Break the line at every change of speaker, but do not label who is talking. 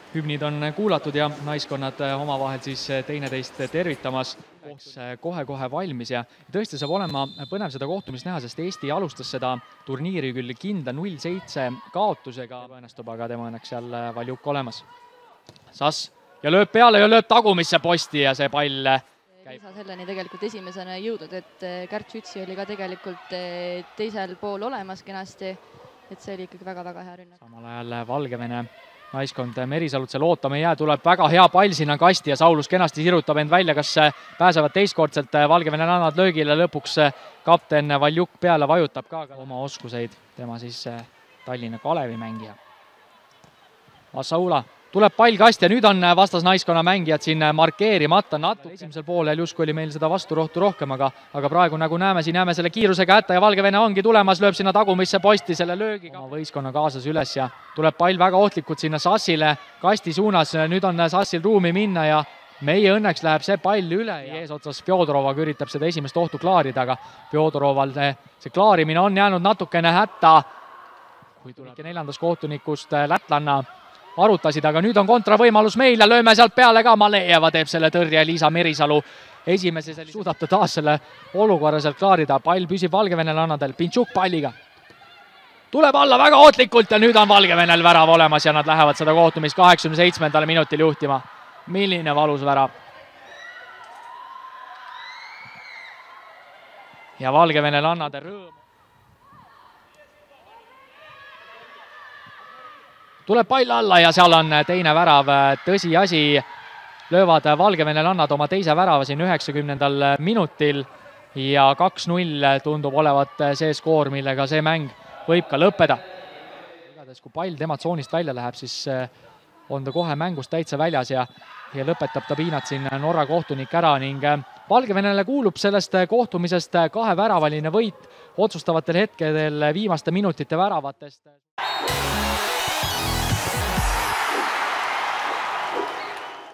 hümnid on kuulatud ja naiskonnad omavahel siis teineteist tervitamas kohe-kohe valmis ja tõesti saab olema põnev seda kohtumist näha, sest Eesti alustas seda turniiri küll kindla 0-7 kaotusega, õnnestub aga tema õnneks seal Valjuk olemas. Sass ja lööb peale ja lööb tagumisse posti ja see pall
ei saa selleni tegelikult esimesena jõudnud, et Kärt Sütsi oli ka tegelikult teisel pool olemas kenasti, et see oli ikkagi väga-väga hea rünnak.
Samal ajal Valgevene naiskond Merisalut seal ootama ei jää, tuleb väga hea pall sinna kasti ja Saulus kenasti sirutab end välja, kas pääsevad teistkordselt Valgevene annad löögile, lõpuks kapten Valjuk peale vajutab ka oma oskuseid, tema siis Tallinna Kalevi mängija. Assaula tuleb pall kasti ja nüüd on vastas naiskonna mängijad siin markeerimata natuke. Esimesel poolel justkui oli meil seda vasturohtu rohkem, aga praegu nagu näeme, siin jääme selle kiirusega hätta ja Valgevene ongi tulemas, lööb sinna tagumisse posti selle löögiga. Oma võistkonna kaasas üles ja tuleb pall väga ohtlikult sinna Sassile kasti suunas. Nüüd on Sassil ruumi minna ja meie õnneks läheb see pall üle. Eesotsas Fjodorovaga üritab seda esimest ohtu klaarida, aga Fjodoroval see klaarimine on jäänud natukene hätta. Kui tuleb neljandas kohtunikust lätlanna arutasid, aga nüüd on kontravõimalus meil ja lööme sealt peale ka. Malejeva teeb selle tõrje, Liisa Merisalu esimese suudab ta taas selle olukorra sealt klaarida. Pall püsib Valgevenel annadel, Pintšuk palliga. Tuleb alla väga ootlikult ja nüüd on Valgevenel värav olemas ja nad lähevad seda kohtumist 87. minutil juhtima. Milline valus värav. Ja Valgevenel annadel rõõm. Tuleb pall alla ja seal on teine värav, tõsiasi, löövad Valgevenel annad oma teise värava siin 90. minutil ja 2-0 tundub olevat see skoor, millega see mäng võib ka lõppeda. Kui pall tema tsoonist välja läheb, siis on ta kohe mängust täitsa väljas ja lõpetab ta piinad siin Norra kohtunik ära ning Valgevenele kuulub sellest kohtumisest 2-väravaline võit otsustavatel hetkedel viimaste minutite väravatest.